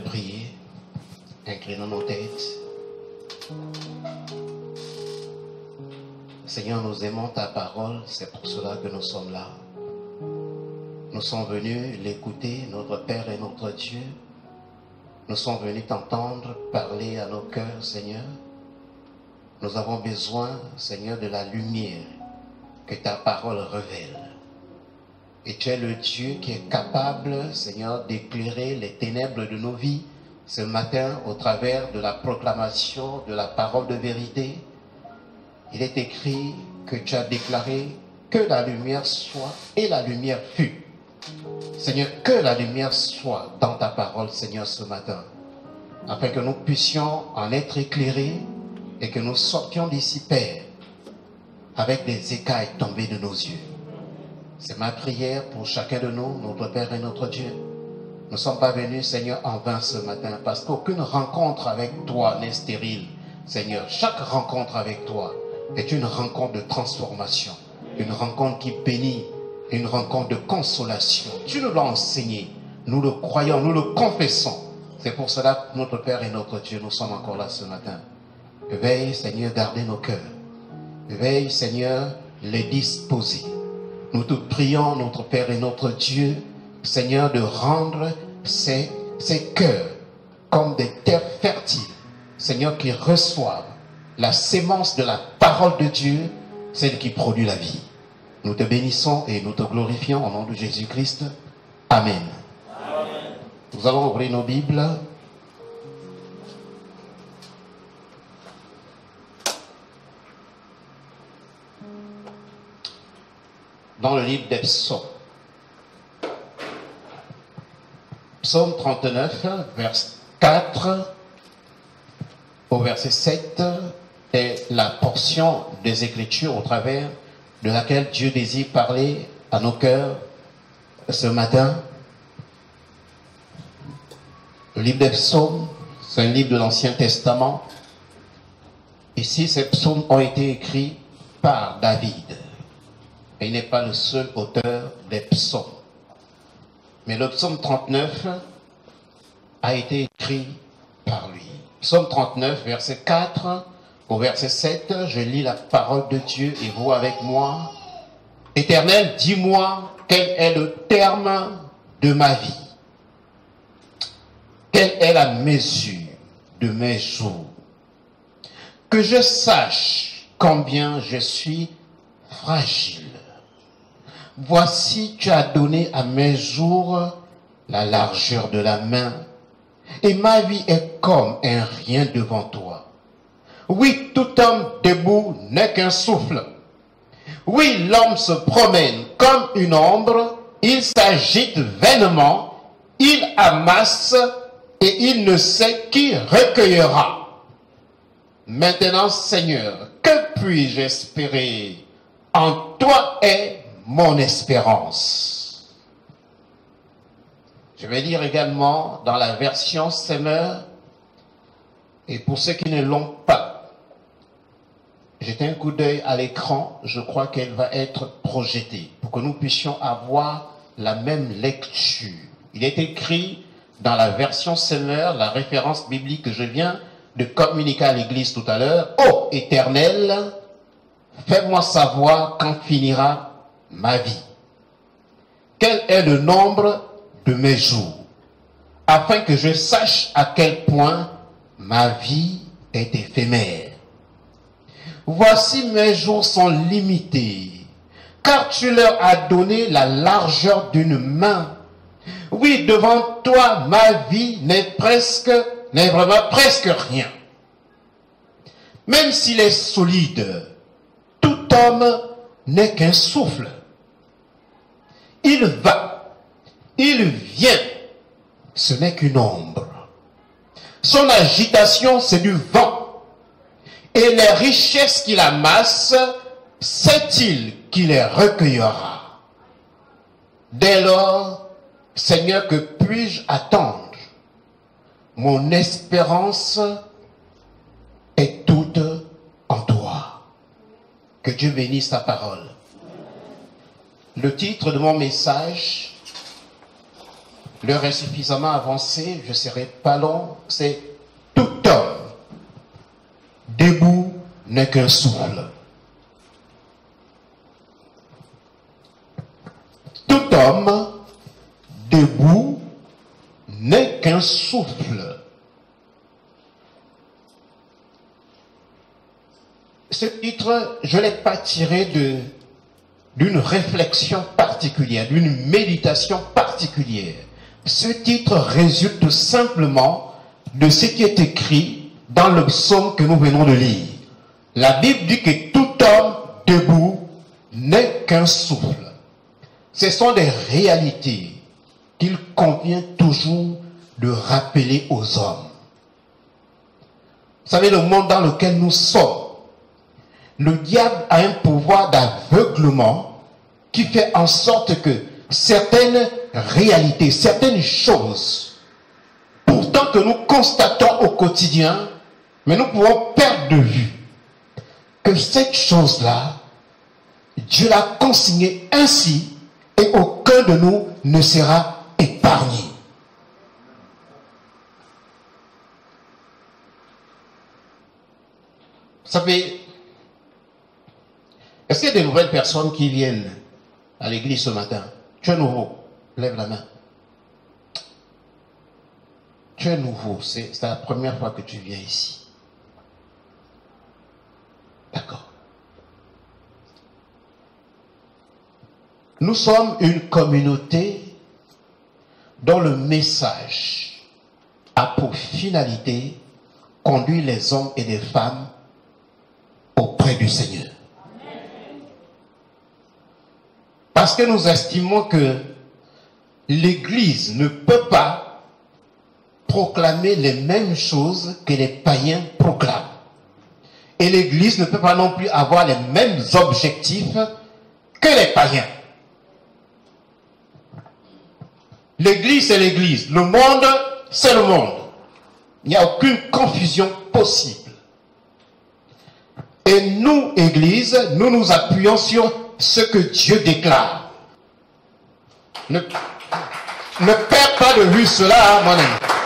prier, inclinons nos têtes. Seigneur, nous aimons ta parole, c'est pour cela que nous sommes là. Nous sommes venus l'écouter, notre Père et notre Dieu. Nous sommes venus t'entendre parler à nos cœurs, Seigneur. Nous avons besoin, Seigneur, de la lumière que ta parole révèle. Et tu es le Dieu qui est capable, Seigneur, d'éclairer les ténèbres de nos vies ce matin au travers de la proclamation de la parole de vérité. Il est écrit que tu as déclaré que la lumière soit et la lumière fut. Seigneur, que la lumière soit dans ta parole, Seigneur, ce matin, afin que nous puissions en être éclairés et que nous sortions d'ici, Père, avec des écailles tombées de nos yeux. C'est ma prière pour chacun de nous, notre Père et notre Dieu. Nous ne sommes pas venus, Seigneur, en vain ce matin, parce qu'aucune rencontre avec toi n'est stérile. Seigneur, chaque rencontre avec toi est une rencontre de transformation, une rencontre qui bénit, une rencontre de consolation. Tu nous l'as enseigné, nous le croyons, nous le confessons. C'est pour cela que notre Père et notre Dieu, nous sommes encore là ce matin. Veille, Seigneur, garder nos cœurs. Veille, Seigneur, les disposer. Nous te prions, notre Père et notre Dieu, Seigneur, de rendre ces cœurs comme des terres fertiles, Seigneur, qui reçoivent la sémence de la parole de Dieu, celle qui produit la vie. Nous te bénissons et nous te glorifions au nom de Jésus-Christ. Amen. Amen. Nous allons ouvrir nos Bibles. Dans le livre des Psaumes. Psaume 39, verset 4 au verset 7 est la portion des Écritures au travers de laquelle Dieu désire parler à nos cœurs ce matin. Le livre des Psaumes, c'est un livre de l'Ancien Testament. Ici, ces psaumes ont été écrits par David. Et il n'est pas le seul auteur des psaumes. Mais le psaume 39 a été écrit par lui. Psaume 39, verset 4 au verset 7, je lis la parole de Dieu et vous avec moi. Éternel, dis-moi quel est le terme de ma vie. Quelle est la mesure de mes jours? Que je sache combien je suis fragile. Voici, tu as donné à mes jours la largeur de la main, et ma vie est comme un rien devant toi. Oui, tout homme debout n'est qu'un souffle. Oui, l'homme se promène comme une ombre, il s'agite vainement, il amasse et il ne sait qui recueillera. Maintenant, Seigneur, que puis-je espérer? En toi est mon espérance. Je vais lire également dans la version Semeur, et pour ceux qui ne l'ont pas, jetez un coup d'œil à l'écran, je crois qu'elle va être projetée, pour que nous puissions avoir la même lecture. Il est écrit dans la version Semeur, la référence biblique que je viens de communiquer à l'église tout à l'heure. Ô Éternel, fais-moi savoir quand finira ma vie. Quel est le nombre de mes jours, afin que je sache à quel point ma vie est éphémère. Voici mes jours sont limités, car tu leur as donné la largeur d'une main. Oui, devant toi, ma vie n'est vraiment presque rien. Même s'il est solide, tout homme n'est qu'un souffle. Il va, il vient, ce n'est qu'une ombre. Son agitation, c'est du vent. Et les richesses qu'il amasse, sait-il qu'il les recueillera? Dès lors, Seigneur, que puis-je attendre? Mon espérance est toute en toi. Que Dieu bénisse ta parole. Le titre de mon message L'heure est suffisamment avancée, je ne serai pas long. C'est tout homme debout n'est qu'un souffle. Tout homme debout n'est qu'un souffle. Ce titre, je ne l'ai pas tiré d'une réflexion particulière, d'une méditation particulière. Ce titre résulte simplement de ce qui est écrit dans le psaume que nous venons de lire. La Bible dit que tout homme debout n'est qu'un souffle. Ce sont des réalités qu'il convient toujours de rappeler aux hommes. Vous savez, le monde dans lequel nous sommes, le diable a un pouvoir d'aveuglement qui fait en sorte que certaines réalités, certaines choses, pourtant que nous constatons au quotidien, mais nous pouvons perdre de vue que cette chose-là, Dieu l'a consignée ainsi et aucun de nous ne sera épargné. Vous savez, est-ce qu'il y a des nouvelles personnes qui viennent à l'église ce matin? Tu es nouveau, lève la main. Tu es nouveau, c'est la première fois que tu viens ici. D'accord. Nous sommes une communauté dont le message a pour finalité conduire les hommes et les femmes auprès du Seigneur. Parce que nous estimons que l'Église ne peut pas proclamer les mêmes choses que les païens proclament. Et l'Église ne peut pas non plus avoir les mêmes objectifs que les païens. L'Église, c'est l'Église. Le monde, c'est le monde. Il n'y a aucune confusion possible. Et nous, Église, nous nous appuyons sur ce que Dieu déclare. Ne perds pas de vue cela, mon ami.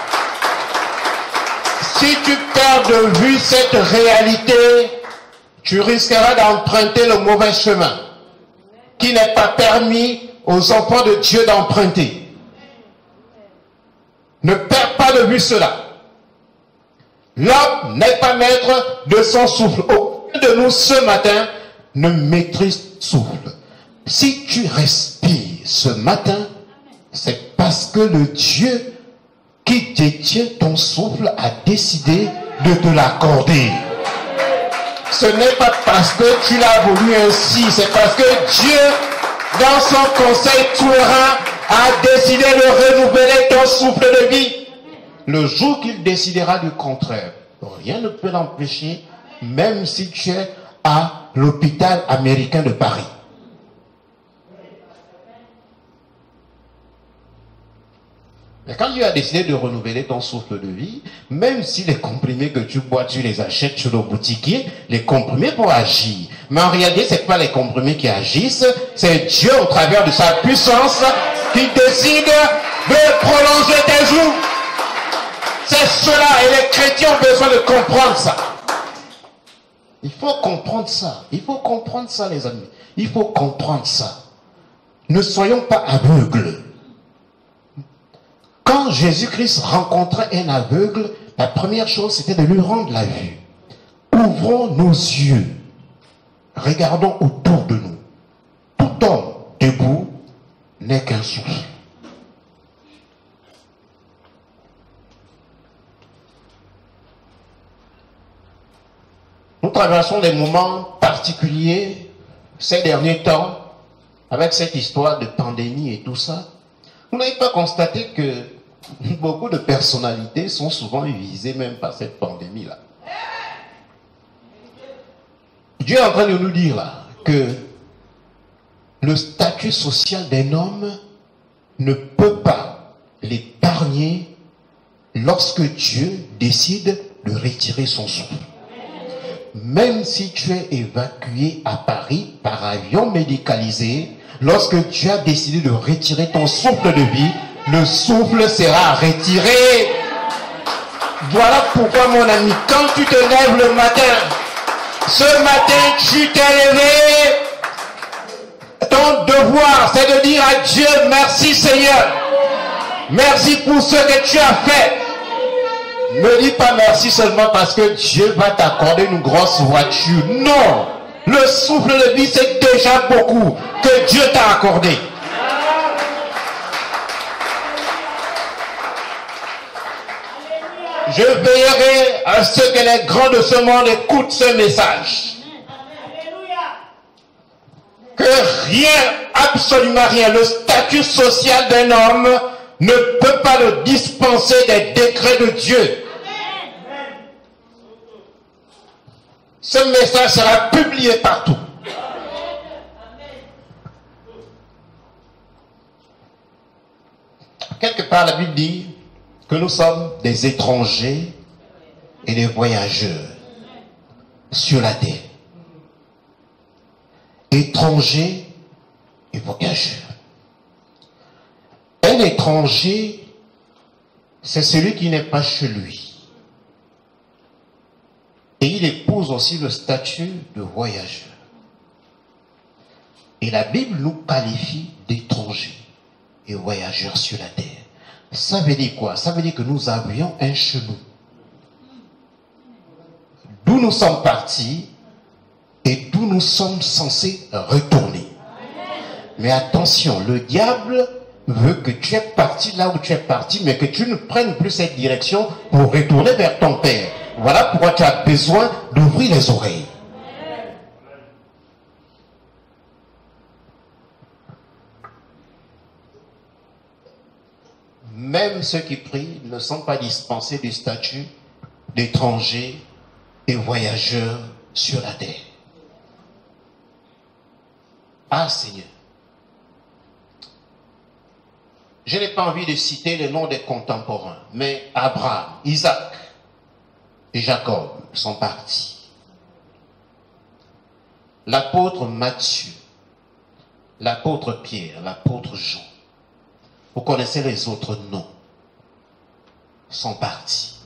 Si tu perds de vue cette réalité, tu risqueras d'emprunter le mauvais chemin qui n'est pas permis aux enfants de Dieu d'emprunter. Ne perds pas de vue cela. L'homme n'est pas maître de son souffle. Aucun de nous ce matin ne maîtrise souffle. Si tu respires ce matin, c'est parce que le Dieu qui détient ton souffle a décidé de te l'accorder. Ce n'est pas parce que tu l'as voulu ainsi, c'est parce que Dieu, dans son conseil souverain, a décidé de renouveler ton souffle de vie. Le jour qu'il décidera du contraire, rien ne peut l'empêcher, même si tu es à l'hôpital américain de Paris. Mais quand Dieu a décidé de renouveler ton souffle de vie, même si les comprimés que tu bois, tu les achètes chez le boutiquier, les comprimés pour agir. Mais en réalité, ce n'est pas les comprimés qui agissent, c'est Dieu au travers de sa puissance qui décide de prolonger tes jours. C'est cela, et les chrétiens ont besoin de comprendre ça. Il faut comprendre ça. Il faut comprendre ça, les amis. Il faut comprendre ça. Ne soyons pas aveugles. Quand Jésus-Christ rencontrait un aveugle, la première chose, c'était de lui rendre la vue. Ouvrons nos yeux. Regardons autour de nous. Tout homme debout n'est qu'un souffle. Nous traversons des moments particuliers ces derniers temps avec cette histoire de pandémie et tout ça. Vous n'avez pas constaté que beaucoup de personnalités sont souvent visées même par cette pandémie-là. Dieu est en train de nous dire là que le statut social d'un homme ne peut pas l'épargner lorsque Dieu décide de retirer son souffle. Même si tu es évacué à Paris par avion médicalisé, lorsque tu as décidé de retirer ton souffle de vie, le souffle sera retiré. Voilà pourquoi, mon ami, quand tu te lèves le matin, ce matin, tu t'es levé. Ton devoir, c'est de dire à Dieu, merci Seigneur. Merci pour ce que tu as fait. Ne dis pas merci seulement parce que Dieu va t'accorder une grosse voiture. Non. Le souffle de vie, c'est déjà beaucoup que Dieu t'a accordé. Je veillerai à ce que les grands de ce monde écoutent ce message. Que rien, absolument rien, le statut social d'un homme ne peut pas le dispenser des décrets de Dieu. Ce message sera publié partout. Quelque part, la Bible dit que nous sommes des étrangers et des voyageurs sur la terre. Étrangers et voyageurs. Un étranger, c'est celui qui n'est pas chez lui. Et il épouse aussi le statut de voyageur. Et la Bible nous qualifie d'étrangers et voyageurs sur la terre. Ça veut dire quoi? Ça veut dire que nous avions un chemin. D'où nous sommes partis et d'où nous sommes censés retourner. Mais attention, le diable veut que tu es parti là où tu es parti, mais que tu ne prennes plus cette direction pour retourner vers ton Père. Voilà pourquoi tu as besoin d'ouvrir les oreilles. Même ceux qui prient ne sont pas dispensés du statut d'étrangers et voyageurs sur la terre. Ah Seigneur. Je n'ai pas envie de citer les noms des contemporains, mais Abraham, Isaac et Jacob sont partis. L'apôtre Matthieu, l'apôtre Pierre, l'apôtre Jean, vous connaissez les autres noms, sont partis.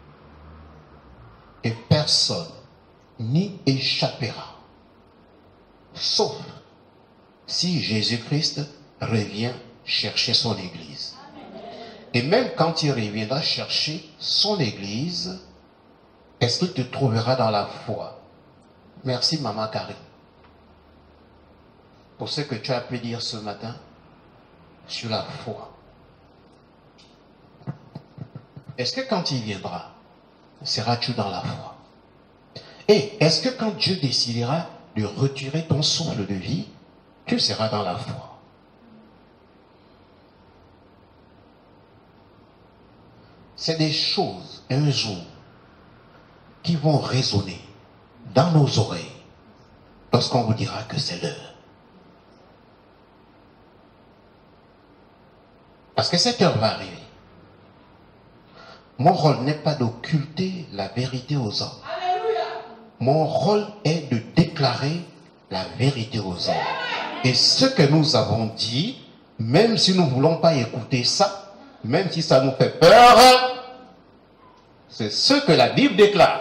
Et personne n'y échappera, sauf si Jésus-Christ revient chercher son Église. Et même quand il reviendra chercher son Église, est-ce qu'il te trouvera dans la foi? Merci Maman Karine pour ce que tu as pu dire ce matin sur la foi. Est-ce que quand il viendra, seras-tu dans la foi? Et est-ce que quand Dieu décidera de retirer ton souffle de vie, tu seras dans la foi? C'est des choses, un jour, qui vont résonner dans nos oreilles lorsqu'on vous dira que c'est l'heure. Parce que cette heure va arriver. Mon rôle n'est pas d'occulter la vérité aux hommes. Mon rôle est de déclarer la vérité aux hommes. Et ce que nous avons dit, même si nous ne voulons pas écouter ça, même si ça nous fait peur, c'est ce que la Bible déclare.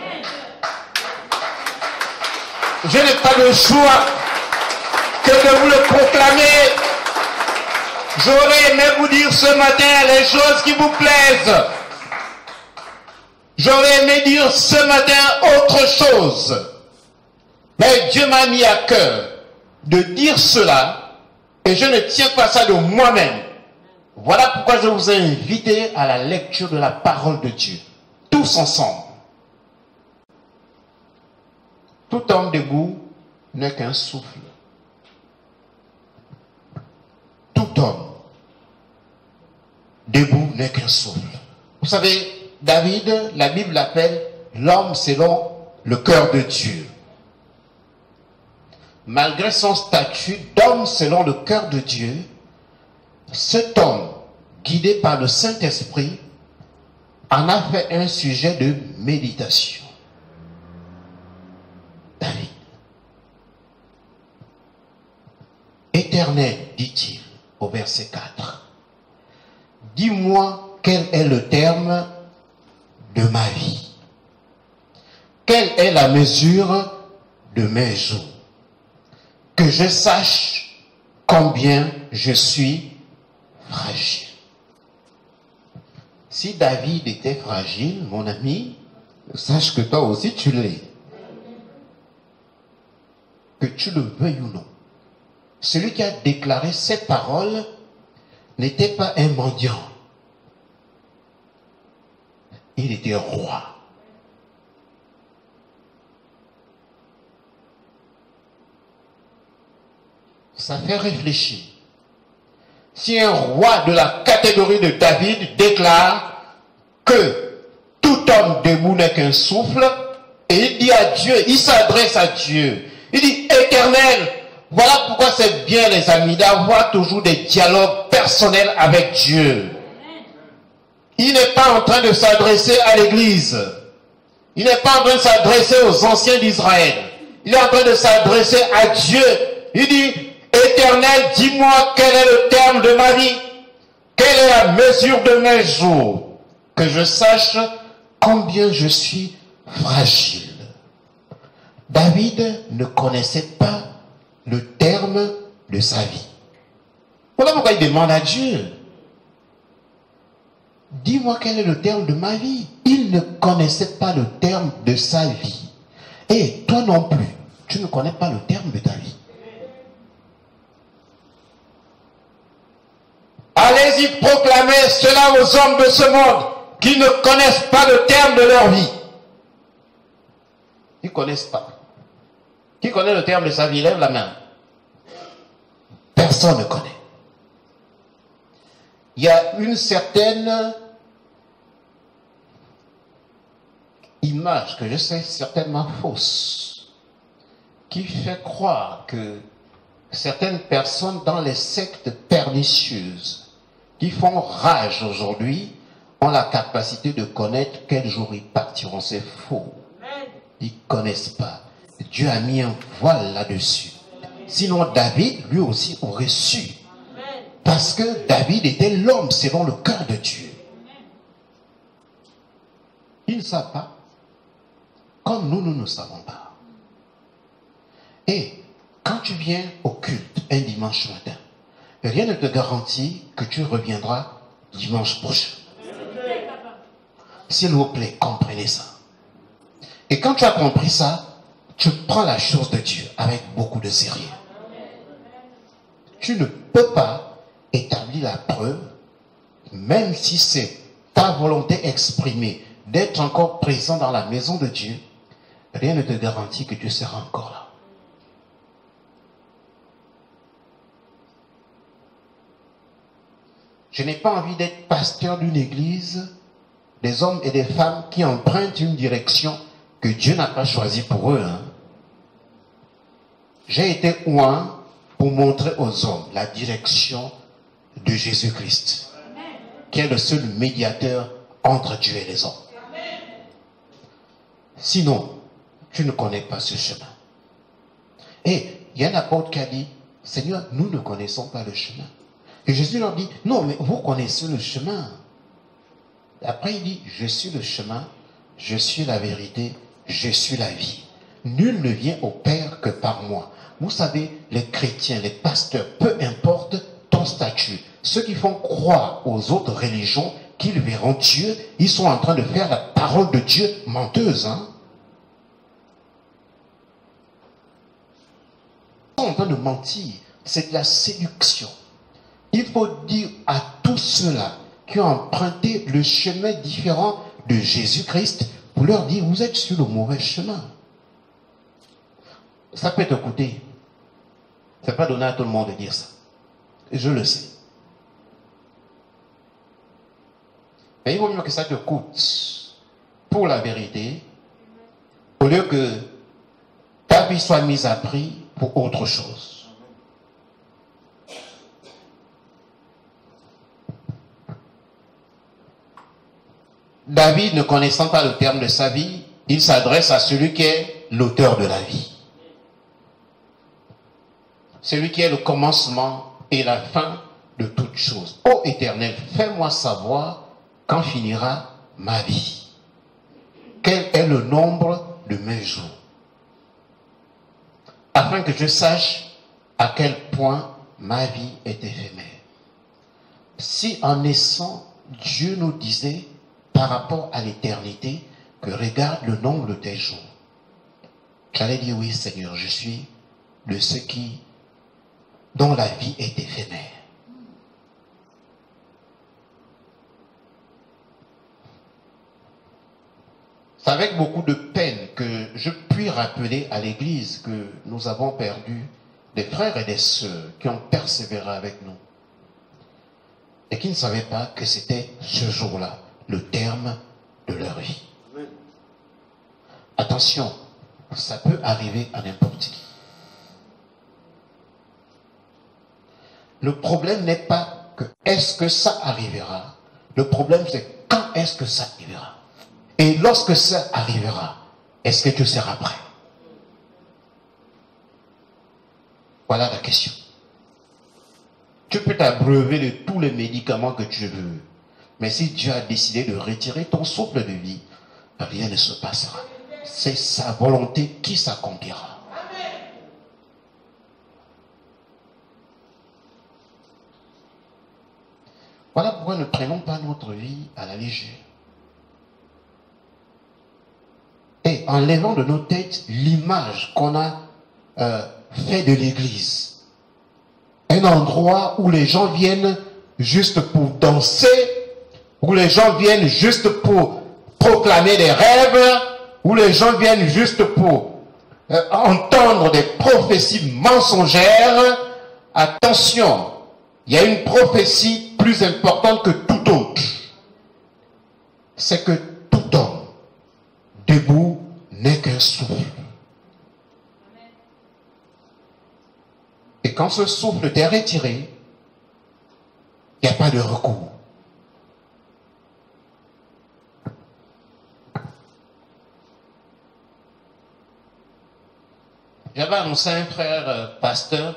Je n'ai pas le choix que de vous le proclamer. J'aurais aimé vous dire ce matin les choses qui vous plaisent. J'aurais aimé dire ce matin autre chose. Mais Dieu m'a mis à cœur de dire cela et je ne tiens pas ça de moi-même. Voilà pourquoi je vous ai invité à la lecture de la parole de Dieu. Tous ensemble. Tout homme debout n'est qu'un souffle. Tout homme debout n'est qu'un souffle. Vous savez, David, la Bible l'appelle l'homme selon le cœur de Dieu. Malgré son statut d'homme selon le cœur de Dieu, cet homme, guidé par le Saint-Esprit, en a fait un sujet de méditation. David. Éternel, dit-il au verset 4, dis-moi quel est le terme de ma vie. Quelle est la mesure de mes jours? Que je sache combien je suis fragile. Si David était fragile, mon ami, sache que toi aussi tu l'es. Que tu le veuilles ou non. Celui qui a déclaré ces paroles n'était pas un mendiant. Il était roi. Ça fait réfléchir. Si un roi de la catégorie de David déclare que tout homme debout n'est qu'un souffle, et il dit à Dieu, il s'adresse à Dieu, il dit, Éternel, voilà pourquoi c'est bien, les amis, d'avoir toujours des dialogues personnels avec Dieu. Il n'est pas en train de s'adresser à l'Église. Il n'est pas en train de s'adresser aux anciens d'Israël. Il est en train de s'adresser à Dieu. Il dit, Éternel, dis-moi quel est le terme de ma vie. Quelle est la mesure de mes jours. Que je sache combien je suis fragile. David ne connaissait pas le terme de sa vie. Voilà pourquoi il demande à Dieu. Dis-moi quel est le terme de ma vie. Il ne connaissait pas le terme de sa vie. Et toi non plus, tu ne connais pas le terme de ta vie. Allez-y proclamer cela aux hommes de ce monde qui ne connaissent pas le terme de leur vie. Ils ne connaissent pas. Qui connaît le terme de sa vie? Lève la main. Personne ne connaît. Il y a une certaine image que je sais certainement fausse qui fait croire que certaines personnes dans les sectes pernicieuses qui font rage aujourd'hui ont la capacité de connaître quel jour ils partiront. C'est faux. Ils ne connaissent pas. Dieu a mis un voile là-dessus. Sinon David, lui aussi, aurait su. Parce que David était l'homme selon le cœur de Dieu. Ils ne savent pas. Comme nous ne savons pas. Et quand tu viens au culte un dimanche matin, rien ne te garantit que tu reviendras dimanche prochain. S'il vous plaît, comprenez ça. Et quand tu as compris ça, tu prends la chose de Dieu avec beaucoup de sérieux. Tu ne peux pas établir la preuve, même si c'est ta volonté exprimée d'être encore présent dans la maison de Dieu, rien ne te garantit que tu seras encore là. Je n'ai pas envie d'être pasteur d'une église, des hommes et des femmes qui empruntent une direction que Dieu n'a pas choisie pour eux. J'ai été oint pour montrer aux hommes la direction de Jésus-Christ, qui est le seul médiateur entre Dieu et les hommes. Sinon, tu ne connais pas ce chemin. Et il y a un apôtre qui a dit, Seigneur, nous ne connaissons pas le chemin. Et Jésus leur dit, non, mais vous connaissez le chemin. Après, il dit, je suis le chemin, je suis la vérité, je suis la vie. Nul ne vient au Père que par moi. Vous savez, les chrétiens, les pasteurs, peu importe ton statut, ceux qui font croire aux autres religions qu'ils verront Dieu, ils sont en train de faire la parole de Dieu menteuse. Ils sont en train de mentir. C'est de la séduction. Il faut dire à tous ceux-là qui ont emprunté le chemin différent de Jésus-Christ pour leur dire, vous êtes sur le mauvais chemin. Ça peut te coûter. Ce n'est pas donné à tout le monde de dire ça. Je le sais. Mais il vaut mieux que ça te coûte pour la vérité, au lieu que ta vie soit mise à prix pour autre chose. David, ne connaissant pas le terme de sa vie, il s'adresse à celui qui est l'auteur de la vie. Celui qui est le commencement et la fin de toutes choses. Ô Éternel, fais-moi savoir quand finira ma vie. Quel est le nombre de mes jours? Afin que je sache à quel point ma vie est éphémère. Si en naissant, Dieu nous disait par rapport à l'éternité que regarde le nombre de tes jours, j'allais dire oui Seigneur, je suis de ceux dont la vie est éphémère. C'est avec beaucoup de peine que je puis rappeler à l'Église que nous avons perdu des frères et des sœurs qui ont persévéré avec nous et qui ne savaient pas que c'était ce jour-là le terme de leur vie. Amen. Attention, ça peut arriver à n'importe qui. Le problème n'est pas que est-ce que ça arrivera. Le problème c'est quand est-ce que ça arrivera. Et lorsque ça arrivera, est-ce que tu seras prêt? Voilà la question. Tu peux t'abreuver de tous les médicaments que tu veux. Mais si Dieu a décidé de retirer ton souffle de vie, rien ne se passera. C'est sa volonté qui s'accomplira. Voilà pourquoi ne prenons pas notre vie à la légère. Et en levant de nos têtes l'image qu'on a fait de l'église. Un endroit où les gens viennent juste pour danser, où les gens viennent juste pour proclamer des rêves, où les gens viennent juste pour entendre des prophéties mensongères. Attention, il y a une prophétie plus importante que tout autre. C'est que tout homme debout n'est qu'un souffle. Et quand ce souffle t'est retiré, il n'y a pas de recours. J'avais annoncé à un frère pasteur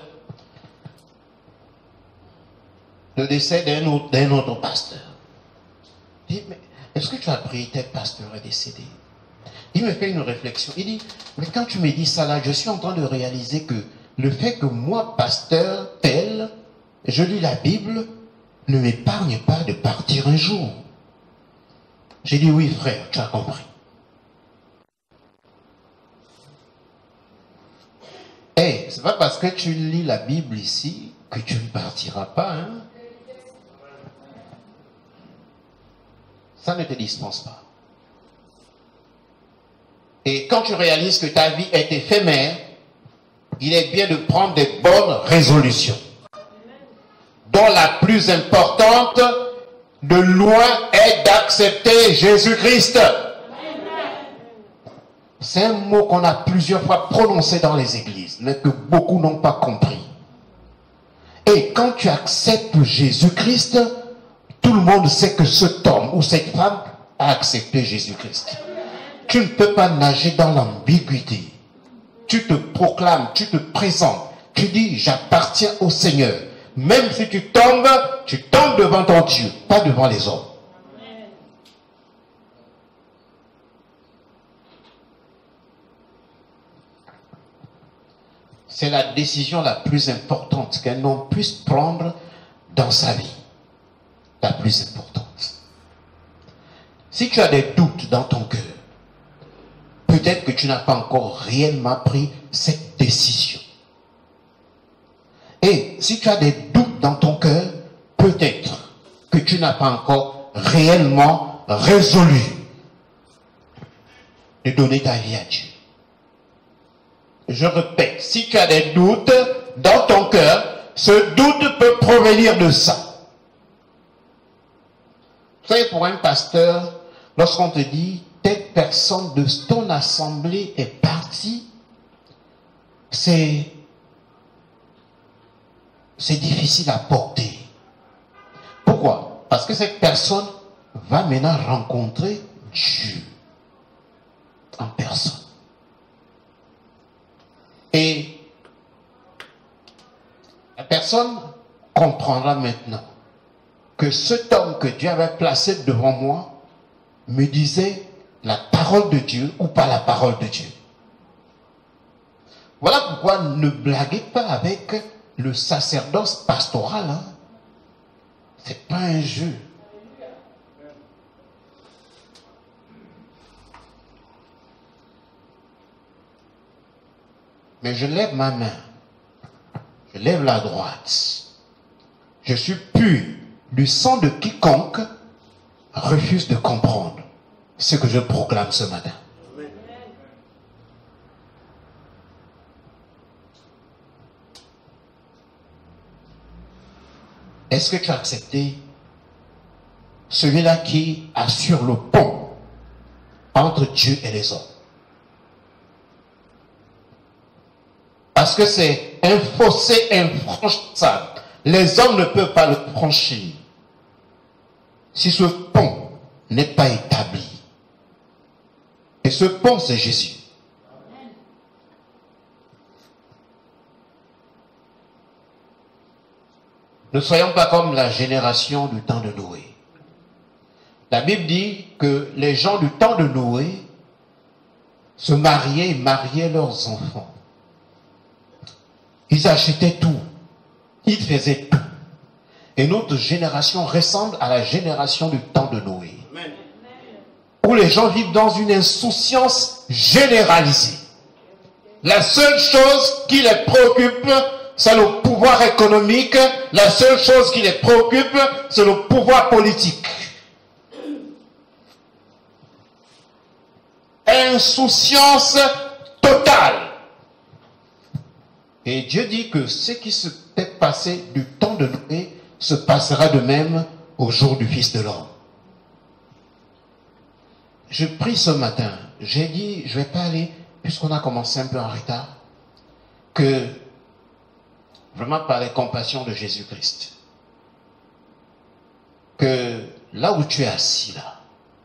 le décès d'un autre pasteur. Il dit, mais est-ce que tu as prié, tel pasteur est décédé? Il me fait une réflexion. Il dit, mais quand tu me dis ça là, je suis en train de réaliser que le fait que moi, pasteur tel, je lis la Bible, ne m'épargne pas de partir un jour. J'ai dit, oui frère, tu as compris. Eh, c'est pas parce que tu lis la Bible ici que tu ne partiras pas, hein. Ça ne te dispense pas. Et quand tu réalises que ta vie est éphémère, il est bien de prendre des bonnes résolutions. Dont la plus importante, de loin, est d'accepter Jésus-Christ. C'est un mot qu'on a plusieurs fois prononcé dans les églises, mais que beaucoup n'ont pas compris. Et quand tu acceptes Jésus-Christ, tout le monde sait que cet homme ou cette femme a accepté Jésus-Christ. Tu ne peux pas nager dans l'ambiguïté. Tu te proclames, tu te présentes, tu dis j'appartiens au Seigneur. Même si tu tombes devant ton Dieu, pas devant les hommes. C'est la décision la plus importante qu'un homme puisse prendre dans sa vie. La plus importante. Si tu as des doutes dans ton cœur, peut-être que tu n'as pas encore réellement pris cette décision. Et si tu as des doutes dans ton cœur, peut-être que tu n'as pas encore réellement résolu de donner ta vie à Dieu. Je répète, si tu as des doutes dans ton cœur, ce doute peut provenir de ça. Vous savez, pour un pasteur, lorsqu'on te dit telle personne de ton assemblée est partie, c'est difficile à porter. Pourquoi? Parce que cette personne va maintenant rencontrer Dieu en personne. Et la personne comprendra maintenant que cet homme que Dieu avait placé devant moi me disait la parole de Dieu ou pas la parole de Dieu. Voilà pourquoi ne blaguez pas avec le sacerdoce pastoral. Hein. C'est pas un jeu. Mais je lève ma main. Je lève la droite. Je suis pur du sang de quiconque refuse de comprendre ce que je proclame ce matin. Est-ce que tu as accepté celui-là qui assure le pont entre Dieu et les hommes? Parce que c'est un fossé infranchissable. Les hommes ne peuvent pas le franchir si ce pont n'est pas établi. Et ce pont, c'est Jésus. Ne soyons pas comme la génération du temps de Noé. La Bible dit que les gens du temps de Noé se mariaient et mariaient leurs enfants. Ils achetaient tout. Ils faisaient tout. Et notre génération ressemble à la génération du temps de Noé. Amen. Où les gens vivent dans une insouciance généralisée. La seule chose qui les préoccupe, c'est le pouvoir économique. La seule chose qui les préoccupe, c'est le pouvoir politique. Insouciance totale. Et Dieu dit que ce qui s'est passé du temps de Noé se passera de même au jour du Fils de l'homme. Je prie ce matin, j'ai dit, je ne vais pas aller, puisqu'on a commencé un peu en retard, que vraiment par les compassions de Jésus-Christ, que là où tu es assis là,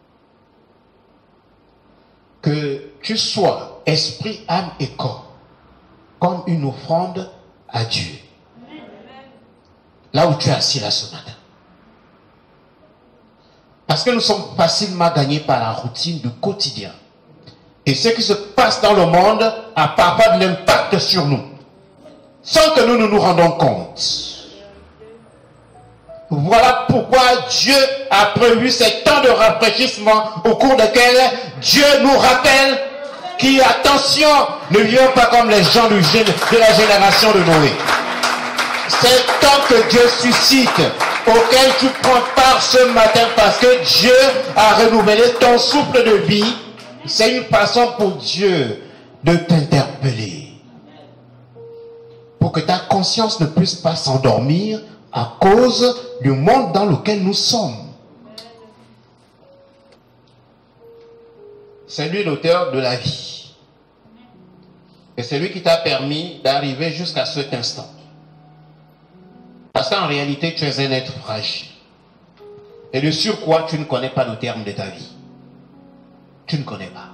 que tu sois esprit, âme et corps, comme une offrande à Dieu. Là où tu es assis là ce matin. Parce que nous sommes facilement gagnés par la routine du quotidien. Et ce qui se passe dans le monde a parfois de l'impact sur nous. Sans que nous ne nous rendons compte. Voilà pourquoi Dieu a prévu ces temps de rafraîchissement au cours desquels Dieu nous rappelle qui, attention, ne vivons pas comme les gens de la génération de Noé. C'est temps que Dieu suscite, auquel tu prends part ce matin parce que Dieu a renouvelé ton souffle de vie. C'est une façon pour Dieu de t'interpeller. Pour que ta conscience ne puisse pas s'endormir à cause du monde dans lequel nous sommes. C'est lui l'auteur de la vie. Et c'est lui qui t'a permis d'arriver jusqu'à cet instant. Parce qu'en réalité, tu es un être fragile. Et de surcroît, tu ne connais pas le terme de ta vie. Tu ne connais pas.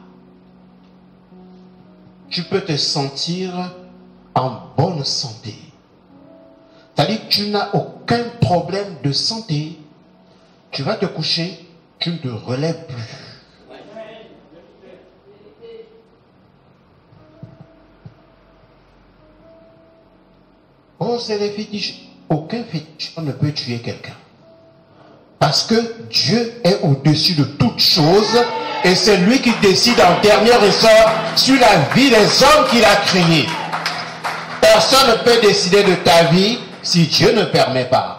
Tu peux te sentir en bonne santé. C'est-à-dire que tu n'as aucun problème de santé. Tu vas te coucher, tu ne te relèves plus. Oh, c'est les fétiches. Aucun féticheur ne peut tuer quelqu'un. Parce que Dieu est au-dessus de toutes choses et c'est lui qui décide en dernier ressort sur la vie des hommes qu'il a créés. Personne ne peut décider de ta vie si Dieu ne permet pas.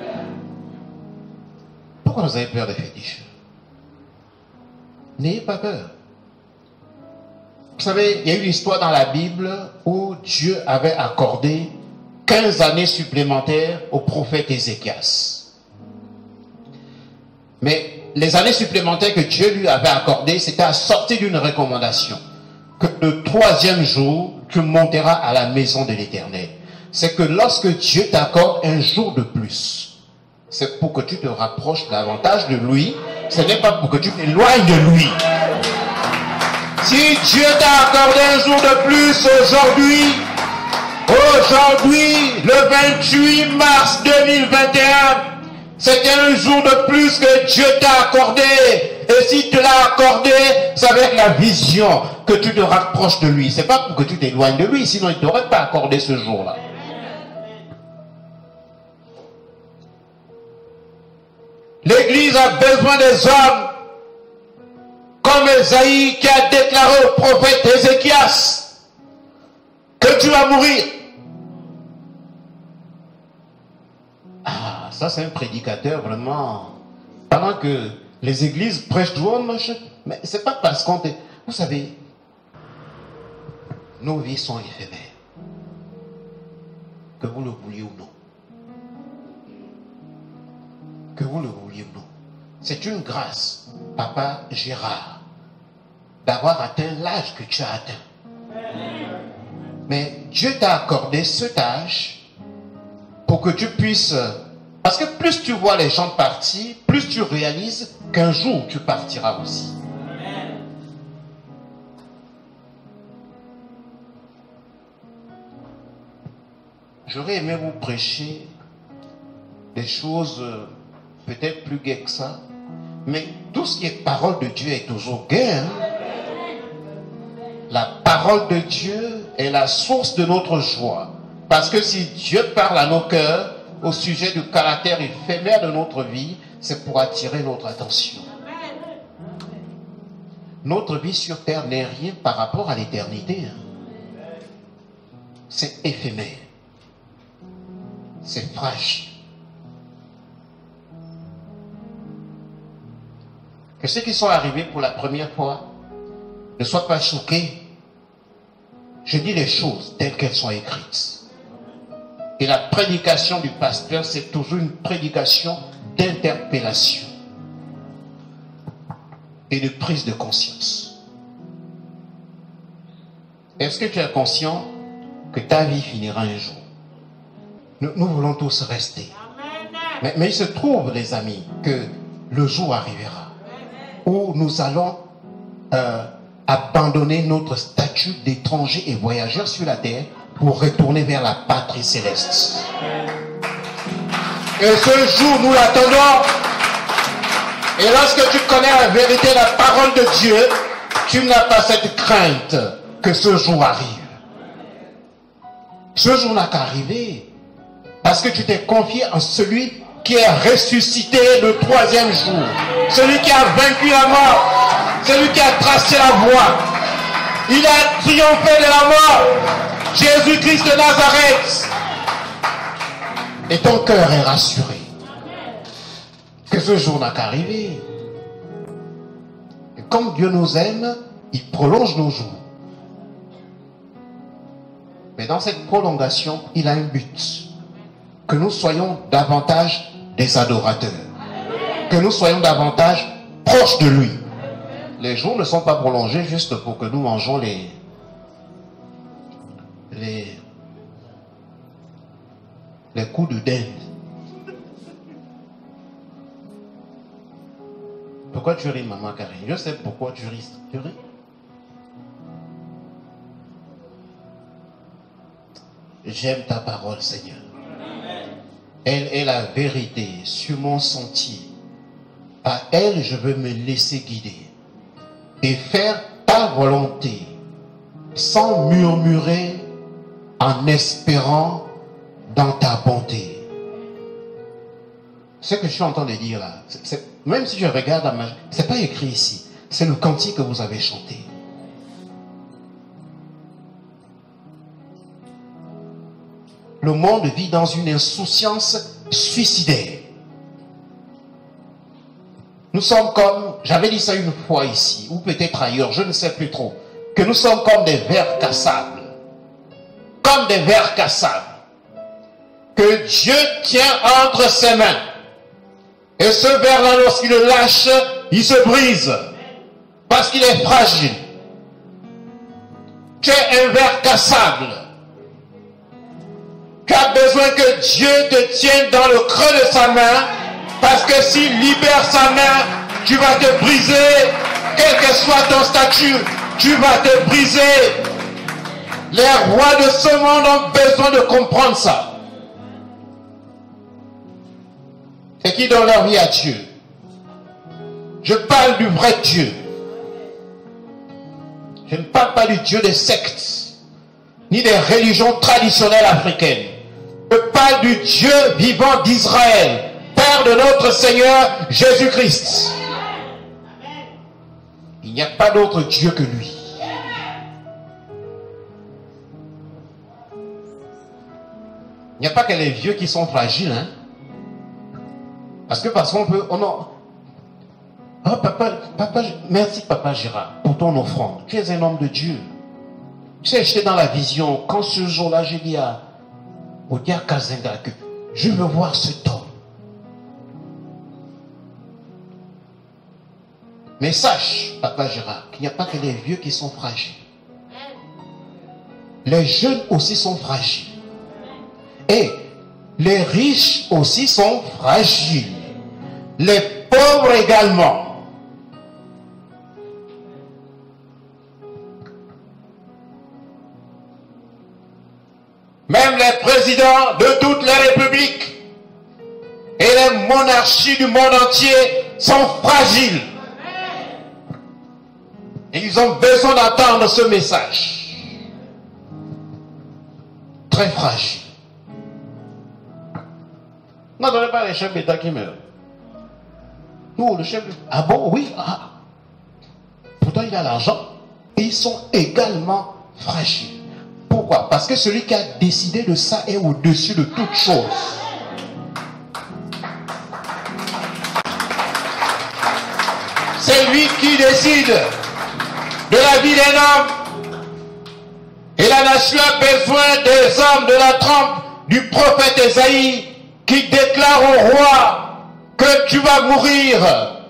Pourquoi vous avez peur des fétiches? N'ayez pas peur. Vous savez, il y a une histoire dans la Bible où Dieu avait accordé 15 années supplémentaires au prophète Ézéchias. Mais les années supplémentaires que Dieu lui avait accordées, c'était assorti d'une recommandation. Que le 3e jour, tu monteras à la maison de l'Éternel. C'est que lorsque Dieu t'accorde un jour de plus, c'est pour que tu te rapproches davantage de lui. Ce n'est pas pour que tu t'éloignes de lui. Si Dieu t'a accordé un jour de plus aujourd'hui, Aujourd'hui, le 28 mars 2021, c'était un jour de plus que Dieu t'a accordé. Et si tu l'as accordé, ça va être la vision que tu te rapproches de lui. C'est pas pour que tu t'éloignes de lui, sinon il ne t'aurait pas accordé ce jour-là. L'Église a besoin des hommes comme Esaïe qui a déclaré au prophète Ézéchias que tu vas mourir. Ah, ça c'est un prédicateur vraiment. Pendant que les églises prêchent toujours, mais c'est pas parce qu'on... Vous savez, nos vies sont éphémères. Que vous le vouliez ou non. Que vous le vouliez ou non. C'est une grâce, Papa Gérard, d'avoir atteint l'âge que tu as atteint. Mais Dieu t'a accordé cet âge pour que tu puisses... Parce que plus tu vois les gens partir, plus tu réalises qu'un jour tu partiras aussi. J'aurais aimé vous prêcher des choses peut-être plus gaies que ça, mais tout ce qui est parole de Dieu est toujours gai. Hein? La parole de Dieu est la source de notre joie. Parce que si Dieu parle à nos cœurs au sujet du caractère éphémère de notre vie, c'est pour attirer notre attention. Notre vie sur terre n'est rien par rapport à l'éternité. Hein? C'est éphémère. C'est fragile. Que ceux qui sont arrivés pour la première fois ne soient pas choqués. Je dis les choses telles qu'elles sont écrites. Et la prédication du pasteur, c'est toujours une prédication d'interpellation et de prise de conscience. Est-ce que tu es conscient que ta vie finira un jour? Nous voulons tous rester. Mais il se trouve, les amis, que le jour arrivera où nous allons abandonner notre statut d'étranger et voyageur sur la terre pour retourner vers la patrie céleste. Et ce jour, nous l'attendons. Et lorsque tu connais la vérité, la parole de Dieu, tu n'as pas cette crainte que ce jour arrive. Ce jour n'a qu'à arriver. Parce que tu t'es confié en celui qui est ressuscité le troisième jour. Celui qui a vaincu la mort. Celui qui a tracé la voie. Il a triomphé de la mort. Jésus-Christ de Nazareth. Et ton cœur est rassuré. Que ce jour n'a qu'à arriver. Et comme Dieu nous aime, il prolonge nos jours. Mais dans cette prolongation, il a un but. Que nous soyons davantage des adorateurs. Que nous soyons davantage proches de lui. Les jours ne sont pas prolongés juste pour que nous mangeons les coups de dinde. Pourquoi tu ris, maman Karine? Je sais pourquoi tu ris. Tu ris? J'aime ta parole, Seigneur. Elle est la vérité sur mon sentier. Par elle, je veux me laisser guider et faire ta volonté sans murmurer, en espérant dans ta bonté. Ce que je suis en train de dire là, même si je regarde à ma... c'est pas écrit ici. C'est le cantique que vous avez chanté. Le monde vit dans une insouciance suicidaire. Nous sommes comme, j'avais dit ça une fois ici, ou peut-être ailleurs, je ne sais plus trop, que nous sommes comme des vers cassables. Comme des vers cassables. Que Dieu tient entre ses mains. Et ce verre-là, lorsqu'il le lâche, il se brise. Parce qu'il est fragile. Tu es un verre cassable. Tu as besoin que Dieu te tienne dans le creux de sa main. Parce que s'il libère sa main, tu vas te briser. Quel que soit ton statut, tu vas te briser. Les rois de ce monde ont besoin de comprendre ça. Et qui donnent leur vie à Dieu. Je parle du vrai Dieu. Je ne parle pas du Dieu des sectes, ni des religions traditionnelles africaines. Je parle du Dieu vivant d'Israël, Père de notre Seigneur Jésus-Christ. Il n'y a pas d'autre Dieu que lui. Il n'y a pas que les vieux qui sont fragiles, hein. Parce qu'on peut... Oh papa, merci papa Gérard pour ton offrande. Tu es un homme de Dieu. Tu sais, j'étais dans la vision. Quand ce jour-là, j'ai dit à Odia Kazenga que je veux voir cet homme. Mais sache, papa Gérard, qu'il n'y a pas que les vieux qui sont fragiles. Les jeunes aussi sont fragiles. Et les riches aussi sont fragiles. Les pauvres également. Même les présidents de toutes les républiques et les monarchies du monde entier sont fragiles. Et ils ont besoin d'entendre ce message. Très fragile. N'entendez pas les chefs d'État qui meurent. Nous, le chef... Ah bon, oui. Ah. Pourtant, il a l'argent. Et ils sont également fragiles. Pourquoi? Parce que celui qui a décidé de ça est au-dessus de toute chose. C'est lui qui décide de la vie d'un homme. Et la nation a besoin des hommes de la trempe du prophète Ésaïe qui déclare au roi que tu vas mourir.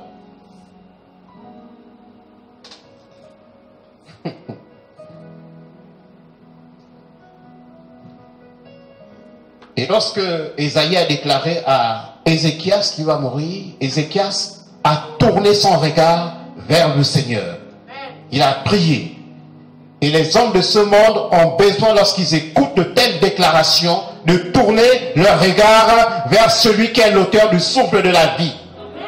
Et lorsque Ésaïe a déclaré à Ézéchias qu'il va mourir, Ézéchias a tourné son regard vers le Seigneur. Il a prié. Et les hommes de ce monde ont besoin, lorsqu'ils écoutent de telles déclarations, de tourner leur regard vers celui qui est l'auteur du souffle de la vie.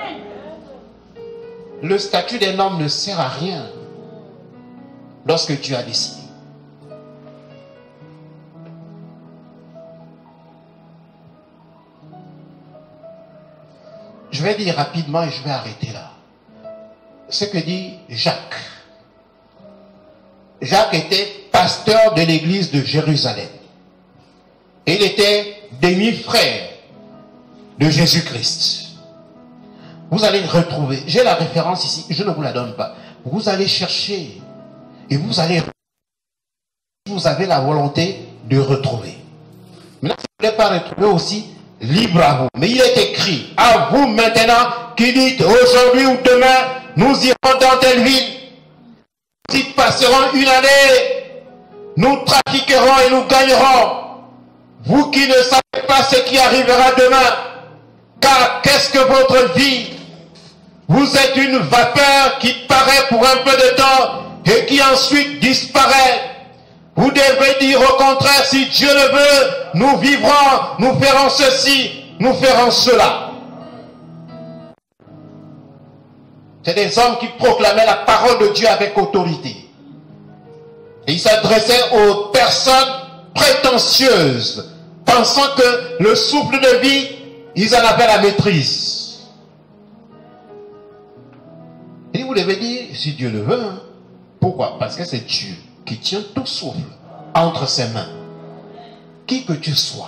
Le statut d'un homme ne sert à rien lorsque tu as décidé. Je vais dire rapidement et je vais arrêter là. Ce que dit Jacques. Jacques était pasteur de l'église de Jérusalem. Il était demi-frère de Jésus-Christ. Vous allez retrouver, j'ai la référence ici, je ne vous la donne pas. Vous allez chercher et vous allez, vous avez la volonté de retrouver. Maintenant, si vous ne voulez pas retrouver aussi, libre à vous. Mais il est écrit, à vous maintenant, qui dites aujourd'hui ou demain, nous irons dans telle ville, nous y passerons une année, nous trafiquerons et nous gagnerons. Vous qui ne savez pas ce qui arrivera demain, car qu'est-ce que votre vie? Vous êtes une vapeur qui paraît pour un peu de temps et qui ensuite disparaît. Vous devez dire au contraire, si Dieu le veut, nous vivrons, nous ferons ceci, nous ferons cela. C'est des hommes qui proclamaient la parole de Dieu avec autorité. Et ils s'adressaient aux personnes prétentieuses, pensant que le souffle de vie, ils en avaient la maîtrise. Et vous devez dire, si Dieu le veut, hein. Pourquoi? Parce que c'est Dieu qui tient tout souffle entre ses mains. Qui que tu sois.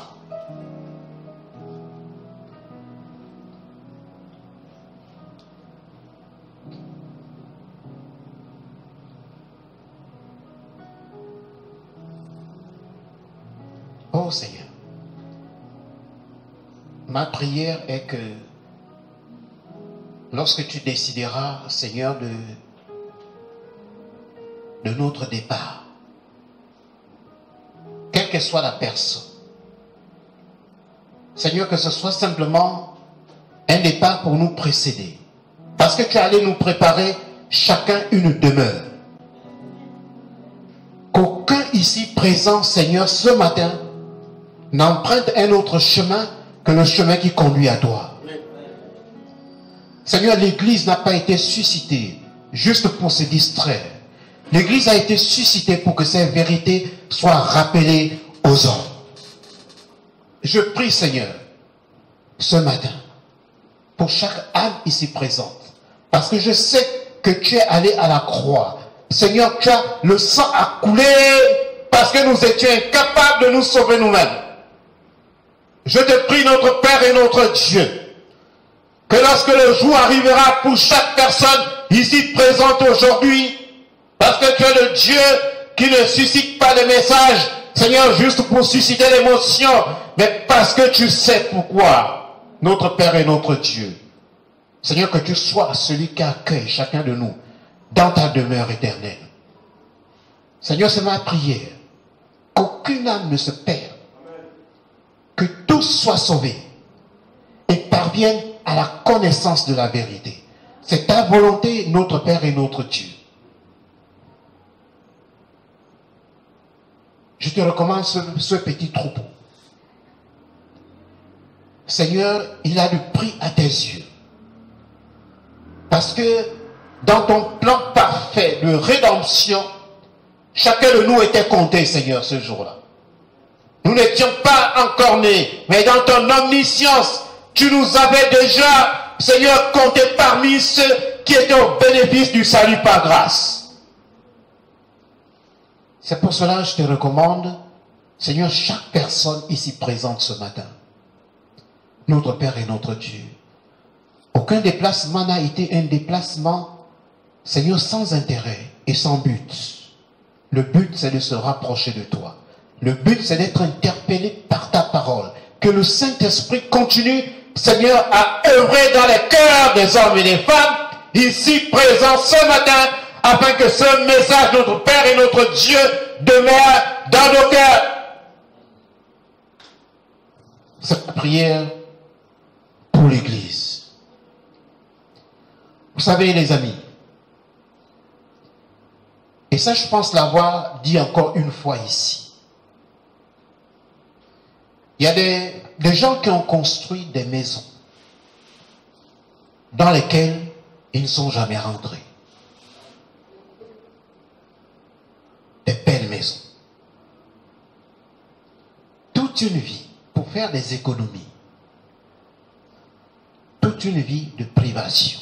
Oh Seigneur, ma prière est que lorsque tu décideras, Seigneur, de notre départ, quelle que soit la personne, Seigneur, que ce soit simplement un départ pour nous précéder, parce que tu allais nous préparer chacun une demeure, qu'aucun ici présent, Seigneur, ce matin, n'emprunte un autre chemin que le chemin qui conduit à toi. Seigneur, l'Église n'a pas été suscitée juste pour se distraire. L'Église a été suscitée pour que ces vérités soient rappelées aux hommes. Je prie, Seigneur, ce matin, pour chaque âme ici présente, parce que je sais que tu es allé à la croix. Seigneur, tu as le sang à couler parce que nous étions incapables de nous sauver nous-mêmes. Je te prie, notre Père et notre Dieu, que lorsque le jour arrivera pour chaque personne ici présente aujourd'hui, parce que tu es le Dieu qui ne suscite pas des messages, Seigneur, juste pour susciter l'émotion, mais parce que tu sais pourquoi, notre Père et notre Dieu. Seigneur, que tu sois celui qui accueille chacun de nous dans ta demeure éternelle. Seigneur, c'est ma prière, qu'aucune âme ne se perde, que tous soient sauvés et parviennent à la connaissance de la vérité. C'est ta volonté, notre Père et notre Dieu. Je te recommande ce petit troupeau. Seigneur, il a du prix à tes yeux. Parce que dans ton plan parfait de rédemption, chacun de nous était compté, Seigneur, ce jour-là. Nous n'étions pas encore nés, mais dans ton omniscience, tu nous avais déjà, Seigneur, compté parmi ceux qui étaient au bénéfice du salut par grâce. C'est pour cela que je te recommande, Seigneur, chaque personne ici présente ce matin, notre Père et notre Dieu. Aucun déplacement n'a été un déplacement, Seigneur, sans intérêt et sans but. Le but, c'est de se rapprocher de toi. Le but, c'est d'être interpellé par ta parole. Que le Saint-Esprit continue, Seigneur, à œuvrer dans les cœurs des hommes et des femmes, ici présents ce matin, afin que ce message, notre Père et notre Dieu, demeure dans nos cœurs. Cette prière pour l'Église. Vous savez, les amis, et ça, je pense l'avoir dit encore une fois ici. Il y a des gens qui ont construit des maisons dans lesquelles ils ne sont jamais rentrés. Des belles maisons. Toute une vie pour faire des économies. Toute une vie de privation.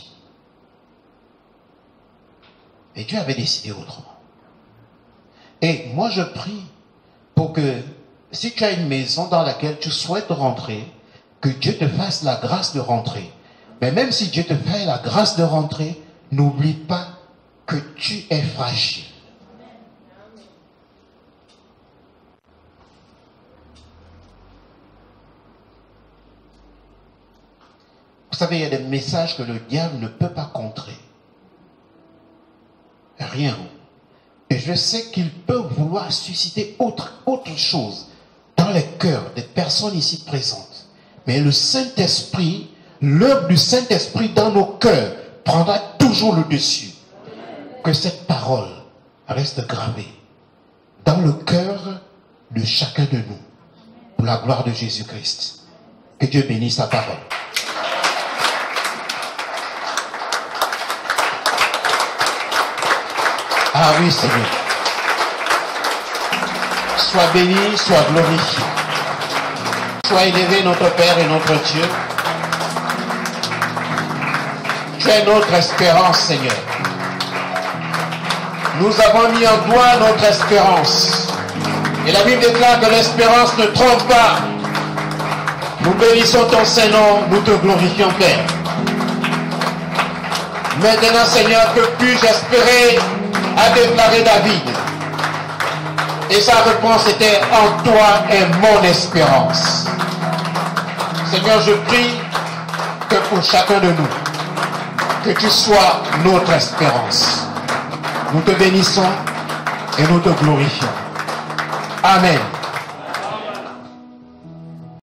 Et Dieu avait décidé autrement. Et moi je prie pour que si tu as une maison dans laquelle tu souhaites rentrer, que Dieu te fasse la grâce de rentrer. Mais même si Dieu te fait la grâce de rentrer, n'oublie pas que tu es fragile. Vous savez, il y a des messages que le diable ne peut pas contrer. Rien. Et je sais qu'il peut vouloir susciter autre chose dans les cœurs des personnes ici présentes. Mais le Saint-Esprit, l'œuvre du Saint-Esprit dans nos cœurs prendra toujours le dessus. Que cette parole reste gravée dans le cœur de chacun de nous. Pour la gloire de Jésus-Christ. Que Dieu bénisse sa parole. Ah oui, Seigneur. Sois béni, sois glorifié. Sois élevé, notre Père et notre Dieu. Tu es notre espérance, Seigneur. Nous avons mis en toi notre espérance. Et la Bible déclare que l'espérance ne trompe pas. Nous bénissons ton Saint-Nom, nous te glorifions, Père. Maintenant, Seigneur, que puis-je espérer, a déclaré David. Et sa réponse était: en toi est mon espérance. Seigneur, je prie que pour chacun de nous, que tu sois notre espérance. Nous te bénissons et nous te glorifions. Amen.